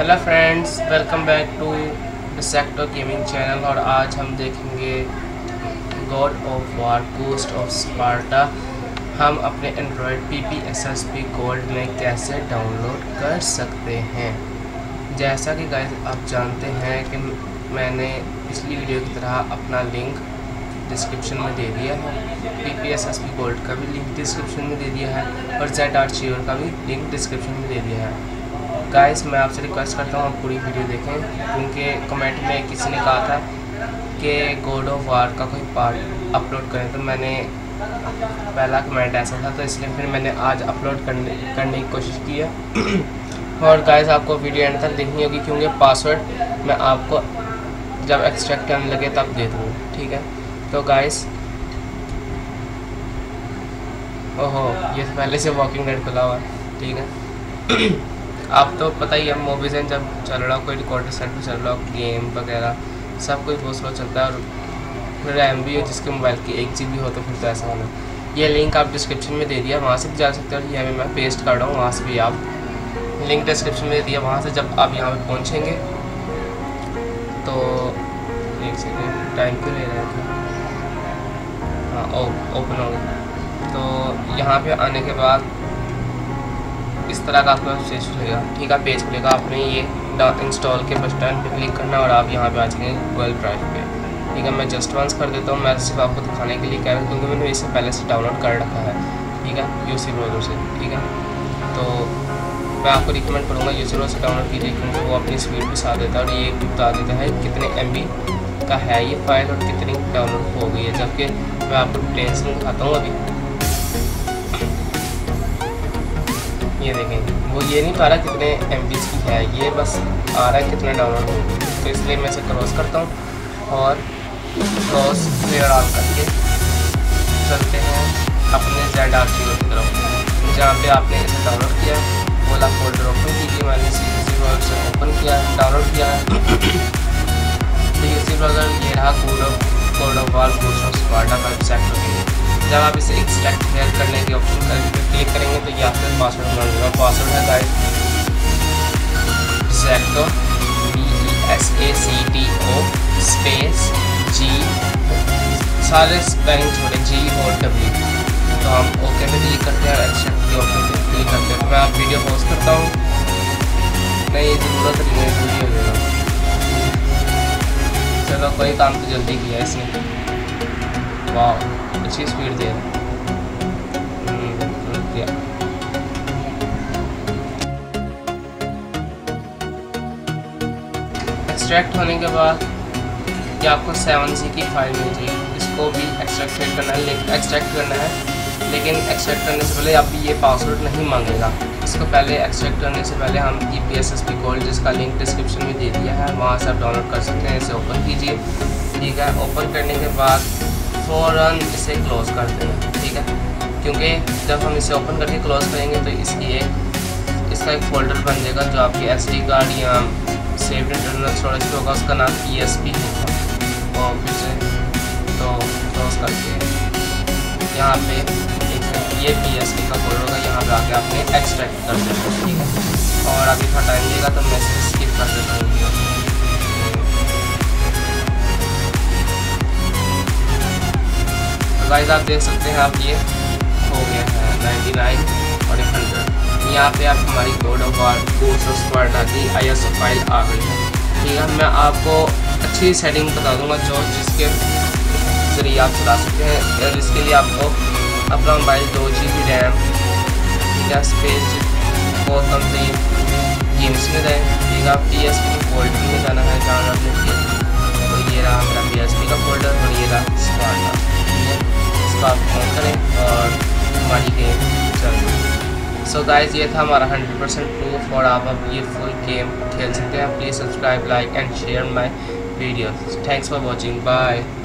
Hello friends, welcome back to Besacto gaming channel. और आज हम देखेंगे God of War Ghost of Sparta हम अपने एंड्रॉयड PPSSP गोल्ड में कैसे डाउनलोड कर सकते हैं। जैसा कि गाइस आप जानते हैं कि मैंने पिछली वीडियो की तरह अपना लिंक डिस्क्रिप्शन में दे दिया है, PPSSP गोल्ड का भी लिंक डिस्क्रिप्शन में दे दिया है और ZR का भी लिंक डिस्क्रिप्शन में दे दिया है। गाइस मैं आपसे रिक्वेस्ट करता हूँ आप पूरी वीडियो देखें, क्योंकि कमेंट में किसी ने कहा था कि गॉड ऑफ वार का कोई पार्ट अपलोड करें, तो मैंने पहला कमेंट ऐसा था, तो इसलिए फिर मैंने आज अपलोड करने की कोशिश की है। और गाइस आपको वीडियो एंड तक देखनी होगी, क्योंकि पासवर्ड मैं आपको जब एक्सट्रैक्ट करने लगे तब दे दूँगा, ठीक है। तो गाइस ओहो, ये तो पहले से वॉकिंग डेड खुला हुआ है, ठीक है। आप तो पता ही है मोबाइल जब चल रहा हो, कोई रिकॉर्डर सेट पर चल रहा हो, गेम वगैरह सब कुछ बहुत स्लो चलता है। और फिर रैम भी हो जिसके मोबाइल की 1 GB हो, तो फिर तो ऐसा होना। ये लिंक आप डिस्क्रिप्शन में दे दिया, वहाँ से भी जा सकते हो, ये मैं पेस्ट कर रहा हूँ, वहाँ से भी आप लिंक डिस्क्रिप्शन में दे दिया। वहाँ से जब आप यहाँ पर पहुँचेंगे तो 1 सेकेंड टाइम क्यों ले रहा था, हाँ ओपन हो गया। तो यहाँ पे आने के बाद इस तरह का आपका पेज खुलेगा, ठीक है। पेज खुलेगा, आपने ये इंस्टॉल के बटन पे क्लिक करना और आप यहाँ पे आ जाएंगे गूगल ड्राइव पे, ठीक है। मैं जस्ट वंस कर देता हूँ, मैं सिर्फ आपको दिखाने के लिए कह रहा हूँ, क्योंकि मैंने इससे पहले से डाउनलोड कर रखा है, ठीक है, यूसी ब्राउज़र से, ठीक है। तो मैं आपको रिकमेंड करूँगा यूसी ब्राउज़र से डाउनलोड कीजिए, क्योंकि वो अपनी स्पीड भी साथ देता है और ये बता देता है कितने MB का है ये फाइल और कितनी डाउनलोड हो गई है। जबकि मैं आपको डिटेल्स में दिखाता हूँ अभी, ये देखें, वो ये नहीं पा रहा कितने MB की है, ये बस आ रहा है कितना डाउनलोड हो गया। तो इसलिए मैं इसे क्रॉस करता हूँ और क्रॉस क्लियर ऑन करके चलते हैं अपने ZR की तरफ, जहाँ पे आपने इसे डाउनलोड किया, बोला फोल्डर ओपन कीजिए। मैंने इसी ब्राउज़र से ओपन किया, डाउनलोड किया है। तो इसी ब्राउज़र ये रहा God of War Ghost of Sparta का बेसैक्टो के लिए। जब आप इसे एक्सट्रैक्ट करने के ऑप्शन पर क्लिक करेंगे तो ये आपका पासवर्ड मांगेगा। पासवर्ड है guys Besacto BESACTO space G, सारे स्पेलिंग छोड़े, G और W। तो हम ओके पे क्लिक करते हैं और एक्सट्रैक्ट के ऑप्शन पे क्लिक करते हैं। तो मैं आप वीडियो पॉज करता हूँ, नहीं ज़रूरत नहीं है, जल्दी हो जाएगा। चलो कोई काम तो जल्दी किया इसने, वाह अच्छी स्पीड दे रहा। एक्सट्रैक्ट होने के बाद ये आपको 7G की फाइल मिल जाएगी, इसको भी एक्सट्रैक्ट करना है, लेकिन एक्सट्रैक्ट करने से पहले आप ये पासवर्ड नहीं मांगेगा। इसको पहले एक्सट्रैक्ट करने से पहले हम PPSSP गोल्ड, जिसका लिंक डिस्क्रिप्शन में दे दिया है, वहाँ से आप डाउनलोड कर सकते हैं। इसे ओपन कीजिए, ठीक है। ओपन करने के बाद फ़ौरन इसे क्लोज कर देना, ठीक है, क्योंकि जब हम इसे ओपन करके क्लोज करेंगे तो इसका एक फ़ोल्डर बन जाएगा, जो आपकी SD कार्ड या सेव्ड इंटरनल स्टोरेज पे होगा, उसका नाम ESP होगा। और फिर से तो क्लोज करके यहाँ पे ये PSP का फोल्डर होगा, यहाँ पे आके आपने एक्सट्रैक्ट कर देना, ठीक है। और अभी थोड़ा टाइम देगा तो मैं इसे स्किप कर देता हूँ। गाइस आप देख सकते हैं, आप ये हो गया है 99 और 100। यहाँ पे आप हमारी God of War Ghost of Sparta की ISO फाइल आ गई है, ठीक है। मैं आपको अच्छी सेटिंग बता दूंगा जिसके ज़रिए आप चला सकते हैं, और इसके लिए आपको अपना मोबाइल 2 GB रैम, ठीक है, स्पेस बहुत कम से गेम्स में रहें, ठीक है। PSP फोल्डर में जाना है, जहाँ आपने किया, तो ये रहा मेरा PSP का फोल्डर और ये रहा स्पार्टा, ठीक है। इसको आप ऑन करें और हमारी गेम चल रही है। सो गाइस ये था हमारा 100% प्रूफ, और आप अब ये फुल गेम खेल सकते हैं। Please subscribe, like and share my videos. Thanks for watching, bye.